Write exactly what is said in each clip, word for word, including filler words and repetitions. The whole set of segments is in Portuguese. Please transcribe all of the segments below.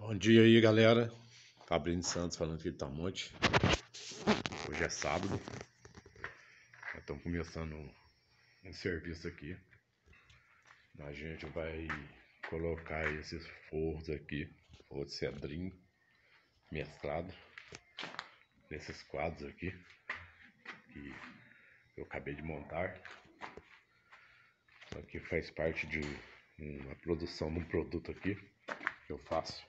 Bom dia aí, galera. Fabrício Santos falando aqui de Tamonte. Hoje é sábado. Já estamos começando um, um serviço aqui. A gente vai colocar esses forros aqui, forro de cedrinho mesclado, nesses quadros aqui que eu acabei de montar. Isso aqui faz parte de uma produção de um produto aqui que eu faço.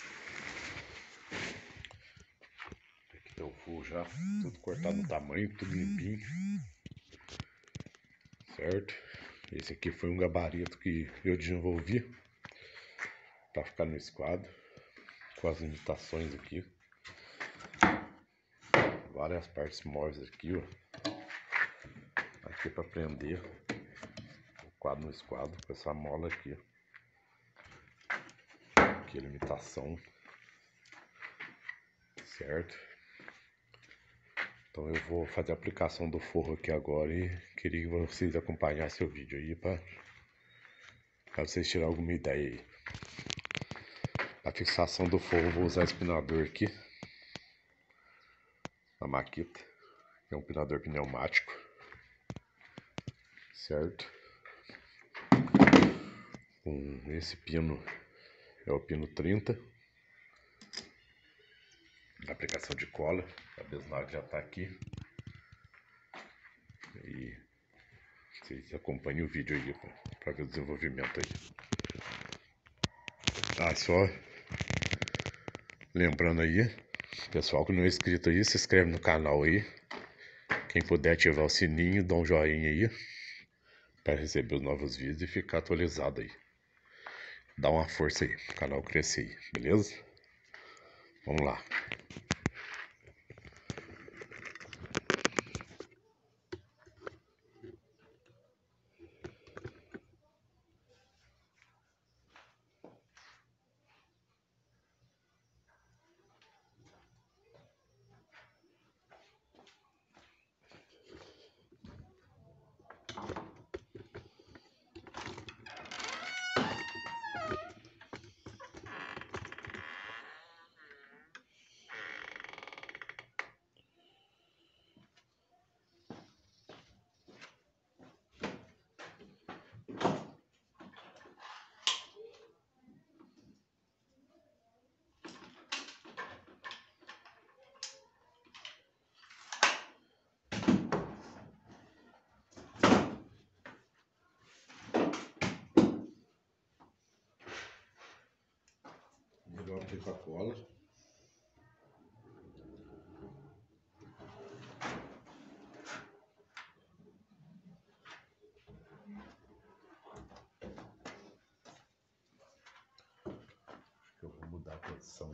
Aqui tem o forro já, tudo cortado no tamanho, tudo limpinho, certo? Esse aqui foi um gabarito que eu desenvolvi para ficar no esquadro, com as limitações aqui, várias partes móveis aqui, ó, aqui para prender o quadro no esquadro, com essa mola aqui, aqui a limitação, certo? Então eu vou fazer a aplicação do forro aqui agora e queria que vocês acompanhassem o vídeo aí para vocês tirarem alguma ideia aí. A fixação do forro, vou usar esse pinador aqui, a Makita, que é um pinador pneumático, certo? Com esse pino, é o pino trinta, a aplicação de cola, a bisnaga já está aqui, e vocês acompanhem o vídeo aí para ver o desenvolvimento aí. Ah, só lembrando aí, pessoal que não é inscrito aí, se inscreve no canal aí. Quem puder ativar o sininho, dá um joinha aí para receber os novos vídeos e ficar atualizado aí. Dá uma força aí, o canal crescer aí, beleza? Vamos lá. Melhor aqui com a cola. Acho que eu vou mudar a posição.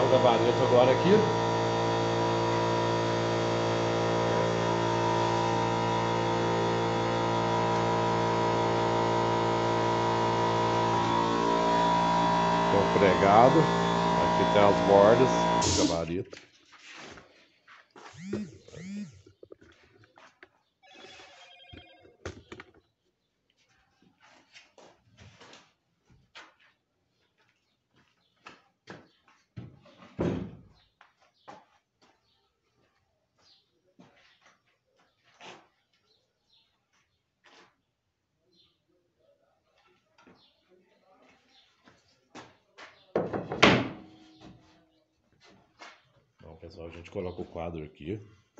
o gabarito agora aqui. Estou pregado. Aqui tem as bordas do gabarito. Então, pessoal, a gente coloca o quadro aqui.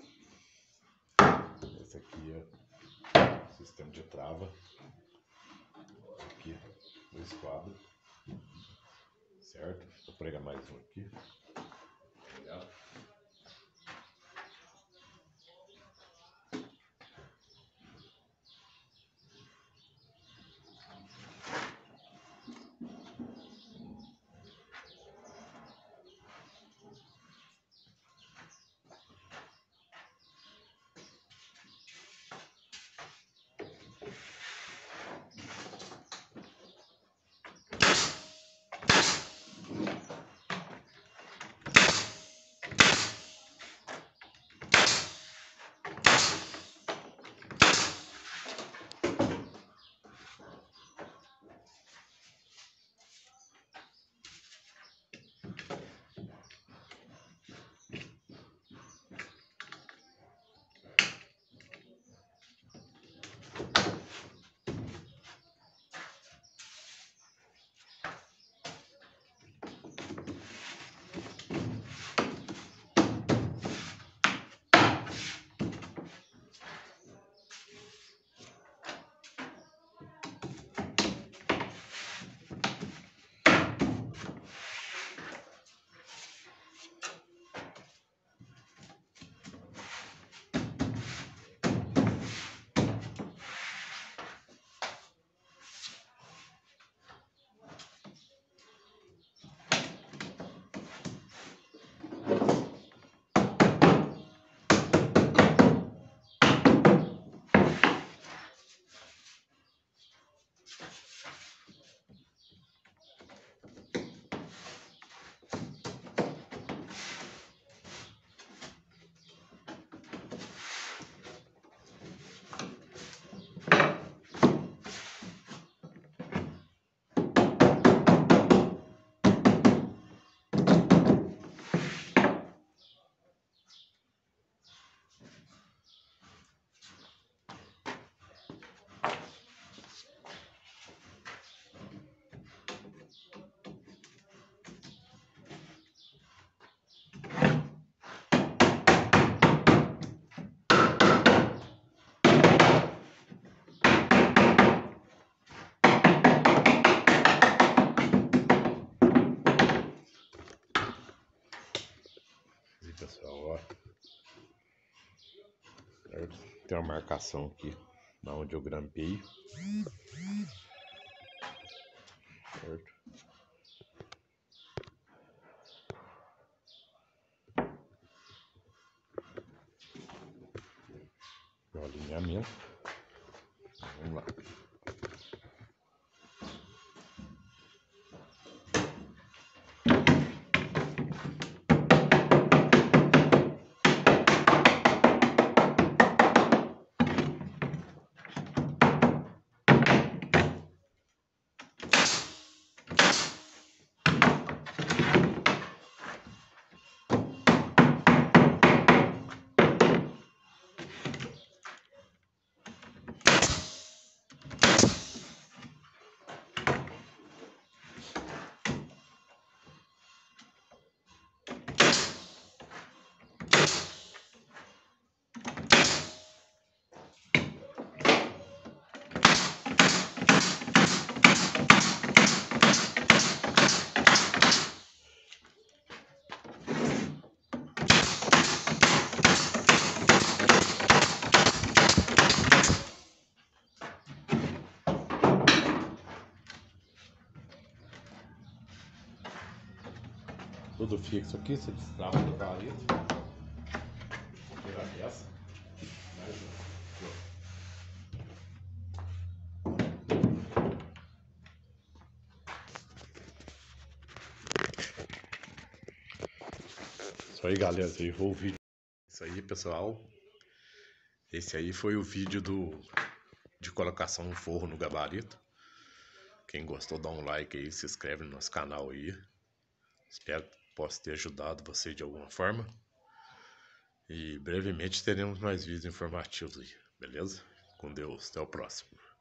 Esse aqui é o sistema de trava. Aqui, dois quadros. Certo? Vou pregar mais um aqui. Legal. Pessoal, ó, certo? Tem uma marcação aqui na onde eu grampei, certo? O alinhamento, vamos lá. tudo fixo aqui, você destrava do gabarito. Tira a peça. Mais um. Isso aí, galera, esse aí foi o vídeo. Isso aí, pessoal. Esse aí foi o vídeo do de colocação no forro no gabarito. Quem gostou, dá um like aí, se inscreve no nosso canal aí. Espero que possa ter ajudado você de alguma forma. E brevemente teremos mais vídeos informativos aí, beleza? Com Deus, até o próximo.